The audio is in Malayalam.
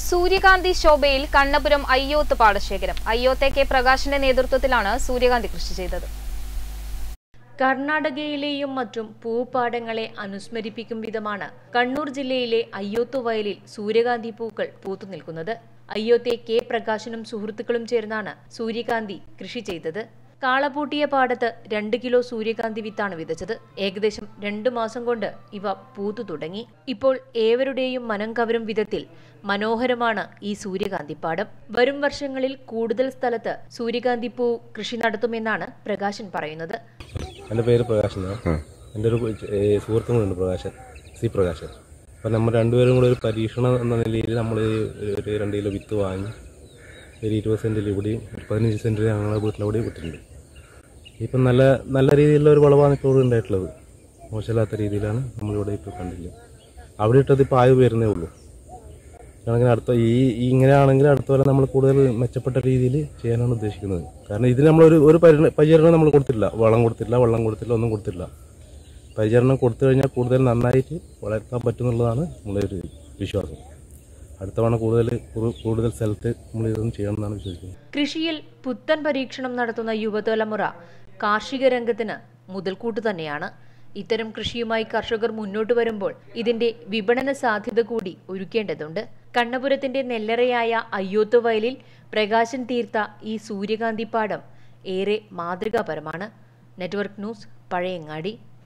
സൂര്യകാന്തി ശോഭയിൽ കണ്ണപുരം അയ്യോത്ത് പാടശേഖരം. അയ്യോത്തെ കെ പ്രകാശിന്റെ നേതൃത്വത്തിലാണ് സൂര്യകാന്തി കൃഷി ചെയ്തത്. കർണാടകയിലെയും മറ്റും പൂപ്പാടങ്ങളെ അനുസ്മരിപ്പിക്കും വിധമാണ് കണ്ണൂർ ജില്ലയിലെ അയ്യോത്ത് വയലിൽ സൂര്യകാന്തി പൂക്കൾ പൂത്തുനിൽക്കുന്നത്. അയ്യോത്തെ കെ പ്രകാശനും സുഹൃത്തുക്കളും ചേർന്നാണ് സൂര്യകാന്തി കൃഷി ചെയ്തത്. കാളപൂട്ടിയ പാടത്ത് 2 കിലോ സൂര്യകാന്തി വിത്താണ് വിതച്ചത്. ഏകദേശം 2 മാസം കൊണ്ട് ഇവ പൂത്തു തുടങ്ങി. ഇപ്പോൾ ഏവരുടെയും മനം കവരും വിധത്തിൽ മനോഹരമാണ് ഈ സൂര്യകാന്തിപ്പാടം. വരും വർഷങ്ങളിൽ കൂടുതൽ സ്ഥലത്ത് സൂര്യകാന്തി പൂ കൃഷി നടത്തുമെന്നാണ് പ്രകാശൻ പറയുന്നത്. എൻ്റെ പേര് പ്രകാശനാണ്. എൻ്റെ ഒരു സുഹൃത്തുക്കളുണ്ട്, പ്രകാശൻ. അപ്പം നമ്മൾ രണ്ടുപേരും കൂടെ ഒരു പരീക്ഷണം എന്ന നിലയിൽ നമ്മൾ ഒരു 2 കിലോ വിത്ത് വാങ്ങി ഒരു 20 സെൻറ്റിൽ ഇവിടെയും 15 സെൻറ്റിൽ ഞങ്ങളുടെ വീട്ടിലവിടെയും വിട്ടിട്ടുണ്ട്. ഇപ്പം നല്ല രീതിയിലുള്ള ഒരു വളവാണ് ഇപ്പോൾ ഇവിടെ ഉണ്ടായിട്ടുള്ളത്. മോശമില്ലാത്ത രീതിയിലാണ് നമ്മളിവിടെ ഇപ്പോൾ കണ്ടില്ല. അവിടെ ഇട്ടത് ഇപ്പോൾ ആയി വരുന്നേ ഉള്ളൂ. ആണെങ്കിൽ ഇങ്ങനെയാണെങ്കിൽ അടുത്ത പോലെ നമ്മൾ കൂടുതൽ മെച്ചപ്പെട്ട രീതിയിൽ ചെയ്യാനാണ് ഉദ്ദേശിക്കുന്നത്. കാരണം ഇതിന് നമ്മൾ ഒരു പരിചരണം നമ്മൾ കൊടുത്തില്ല, വെള്ളം കൊടുത്തില്ല, ഒന്നും കൊടുത്തില്ല. പരിചരണം കൊടുത്തു കഴിഞ്ഞാൽ കൂടുതൽ നന്നായിട്ട് വളർത്താൻ പറ്റുമെന്നുള്ളതാണ് നമ്മുടെ ഒരു വിശ്വാസം. അടുത്ത തവണ കൂടുതൽ സ്ഥലത്ത് നമ്മൾ ഇതൊന്നും ചെയ്യണമെന്നാണ് വിശ്വസിക്കുന്നത്. കൃഷിയിൽ പുത്തൻ പരീക്ഷണം നടത്തുന്ന യുവതലമുറ കാർഷിക രംഗത്തിന് മുതൽക്കൂട്ട് തന്നെയാണ്. ഇത്തരം കൃഷിയുമായി കർഷകർ മുന്നോട്ട് വരുമ്പോൾ ഇതിന്റെ വിപണന സാധ്യത കൂടി ഒരുക്കേണ്ടതുണ്ട്. കണ്ണപുരത്തിന്റെ നെല്ലറയായ അയ്യോത്ത് വയലിൽ പ്രകാശൻ തീർത്ത ഈ സൂര്യകാന്തിപ്പാടം ഏറെ മാതൃകാപരമാണ്. Network news, Pazhayangadi.